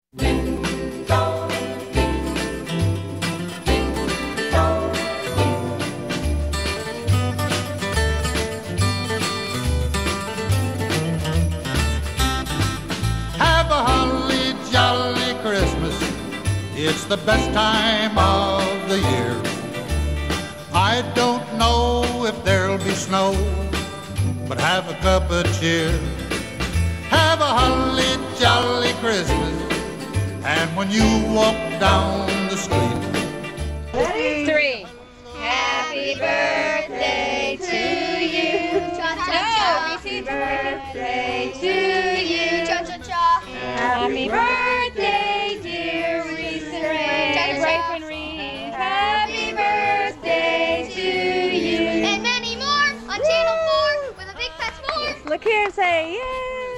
Have a holly jolly Christmas. It's the best time of the year. I don't know if there'll be snow, but have a cup of cheer. Have a holly jolly Christmas, and when you walk down the street. Ready? 3. Happy birthday to you. Happy birthday to you. Cha-cha-cha. Happy birthday, dear Reese and Ray. Rafe and Reese. Happy birthday to you. And many more on Channel 4 with a big fat s'more. Look here and say, yay.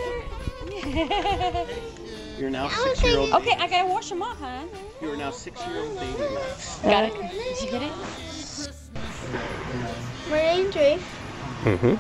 You're now 6-year-old. Okay, I gotta wash them off, huh? You are now 6-year-old baby Max. Got it. Did you get it? My name's Rafe. Mm-hmm.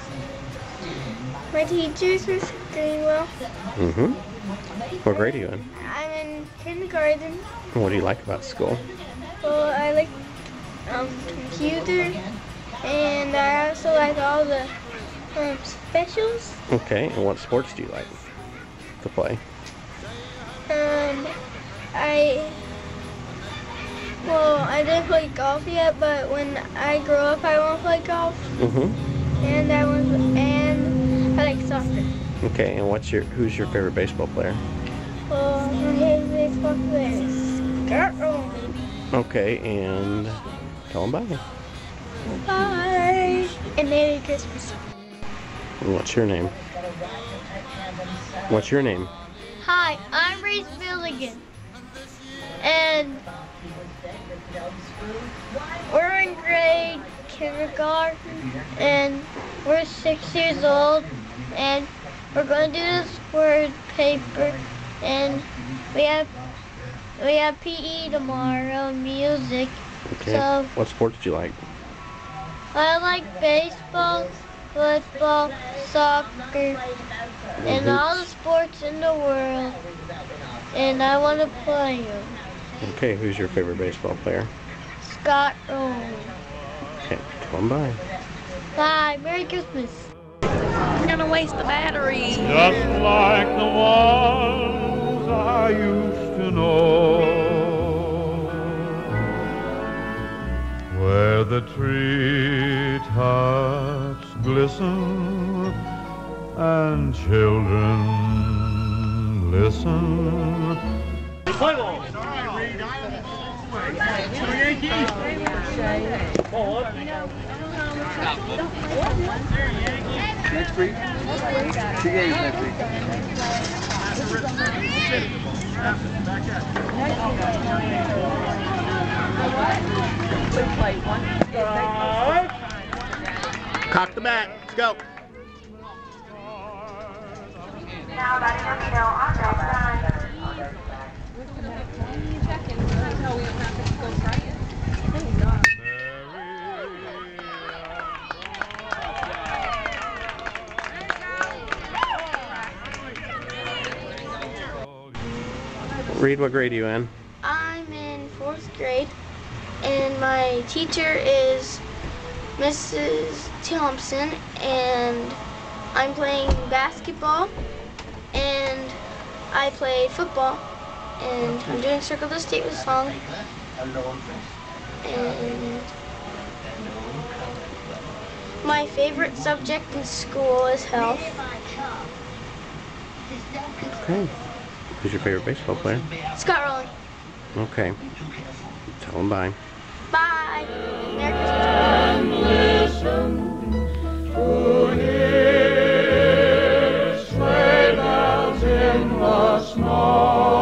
My teachers were doing well. Mm-hmm. What grade are you in? I'm in kindergarten. What do you like about school? Well, I like computer, and I also like all the specials. Okay, and what sports do you like to play? I didn't play golf yet, but when I grow up, I want to play golf. Mm-hmm. And I like soccer. Okay, and who's your favorite baseball player? Well, my favorite baseball player is Scott Rowland. Okay, and tell them bye. Bye. And Merry Christmas. And what's your name? What's your name? Hi, I'm Reese Billigan. And we're in grade kindergarten, and we're 6 years old, and we're going to do this word paper, and we have PE tomorrow, music. Okay. So What sports do you like? I like baseball, football, soccer, and all the sports in the world, and I want to play them. Okay, who's your favorite baseball player? Scott Rowland. Okay, tell them bye. Bye. Merry Christmas. I'm gonna waste the battery. Just like the ones I used to know, where the treetops glisten and children listen. Play ball! Next week? 2 games next week. Cock the bat. Let's go. Now letting them know on that side. Reed, what grade are you in? I'm in 4th grade, and my teacher is Mrs. Thompson, and I'm playing basketball, and I play football, and I'm doing Circle the State with song, and my favorite subject in school is health. Okay. Who's your favorite baseball player? Scott Rowland. Okay. Tell them bye. Bye. Merry Christmas. Sleigh bells in the snow.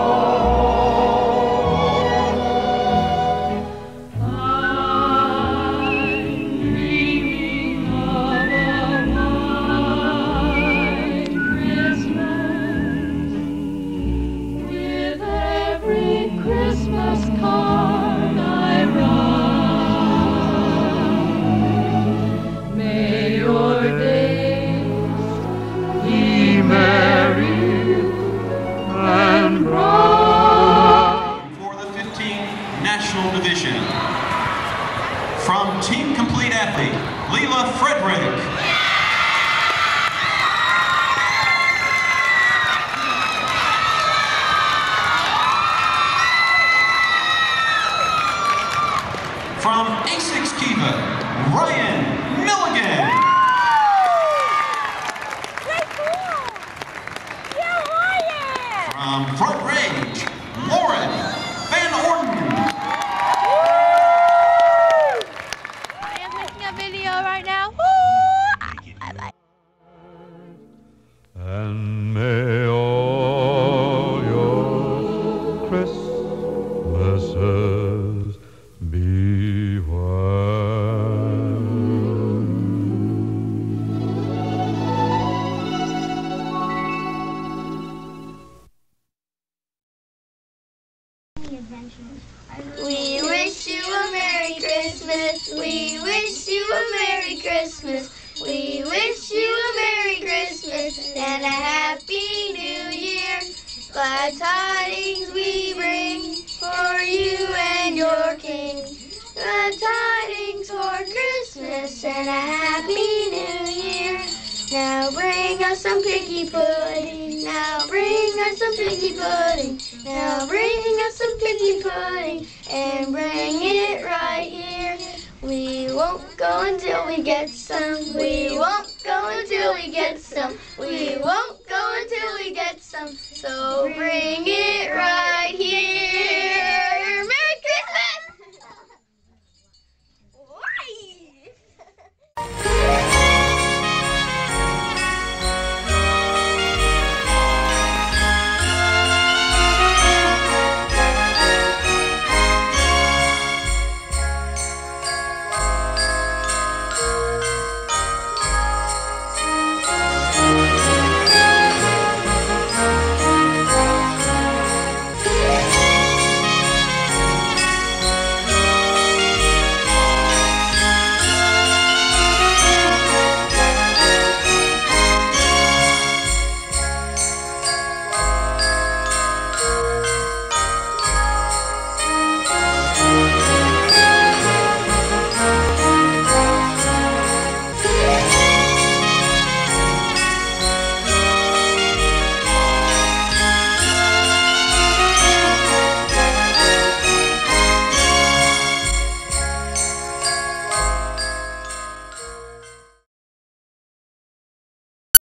Merry and Ryan Milligan. From Front Range, Lauren Van Orden. I am making a video right now. Bye-bye. And may all your Christmases be white. We wish you a Merry Christmas. We wish you a Merry Christmas. We wish you a Merry Christmas and a Happy New Year. Glad tidings we bring for you and your King. Glad tidings for Christmas and a Happy New Year. Now bring us some piggy pudding. Now bring us some piggy pudding. Now bring us some piggy pudding and bring it right here. We won't go until we get some. We won't go until we get some. We won't go until we get some. So bring it.